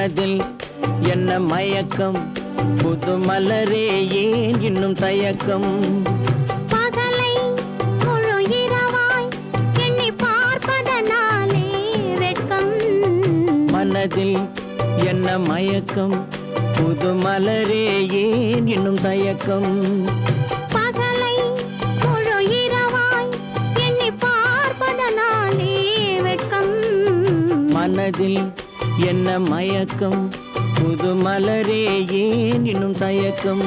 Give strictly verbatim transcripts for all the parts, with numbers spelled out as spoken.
மனதில் என்ன மயக்கம் புது மலரே ஏன் இன்னும் தயக்கம் பகலை முழு இரவாய் எண்ணி பார்ப்பதனாலே வெட்கம் மனதில் என்ன மயக்கம் புது மலரே ஏன் இன்னும் தயக்கம் பகலை முழு இரவாய் எண்ணி பார்ப்பதனாலே வெட்கம் மனதில் என்ன மயக்கம் புது மலரே ஏன் இன்னும் தயக்கம்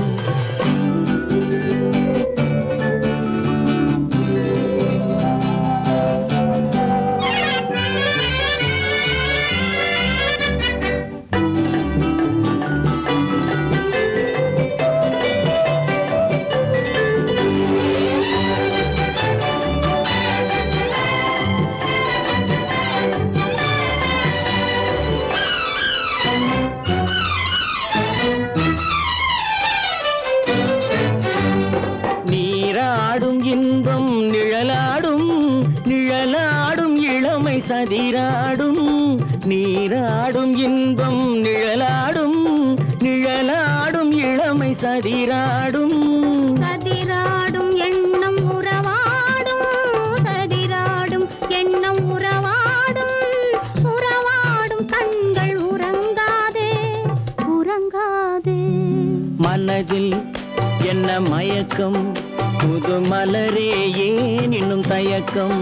நீராடும் இன்பம் நிழலாடும் நிழலாடும் இளமை சதிராடும் நீராடும் இன்பம் நிழலாடும் நிழலாடும் இளமை சதிராடும் சதிராடும் எண்ணம் உறவாடும் சதிராடும் எண்ணம் உறவாடும் உறவாடும் கண்கள் உறங்காதே உறங்காதே மனதில் என்ன மயக்கம் புது மலரே ஏன் இன்னும் தயக்கம்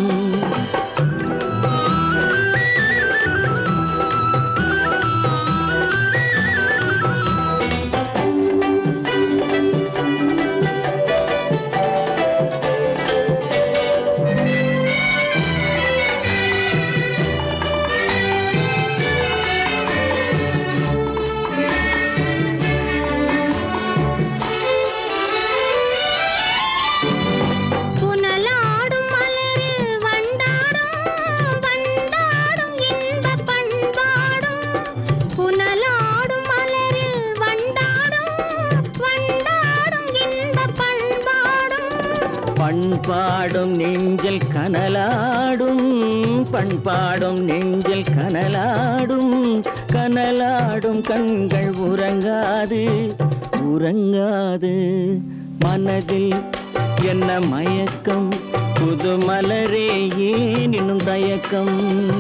பண்பாடும் நெஞ்சில் கனலாடும் பண்பாடும் நெஞ்சில் கனலாடும் கனலாடும் கண்கள் உறங்காது உறங்காது மனதில் என்ன மயக்கம் புது மலரே ஏன் இன்னும் தயக்கம்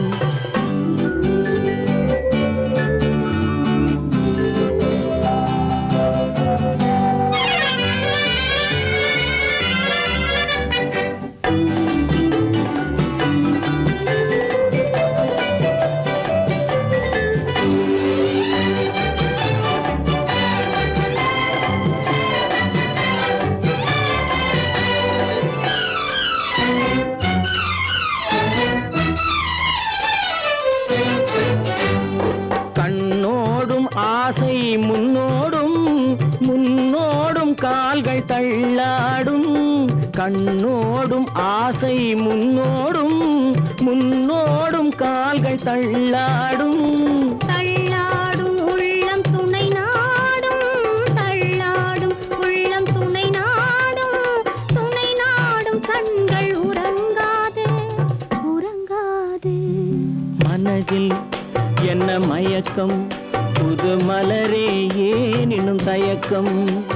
கண்ணோடும் ஆசை முன்னோடும் முன்னோடும் கால்கள் தள்ளாடும் கண்ணோடும் ஆசை முன்னோடும் முன்னோடும் கால்கள் தள்ளாடும் தள்ளாடும் உள்ளம் துணை நாடும் தள்ளாடும் உள்ளம் துணை நாடும் துணை நாடும் கண்கள் உறங்காதே உறங்காதே மனதில் என்ன மயக்கம் புது மலரே ஏன் இன்னும் தயக்கம்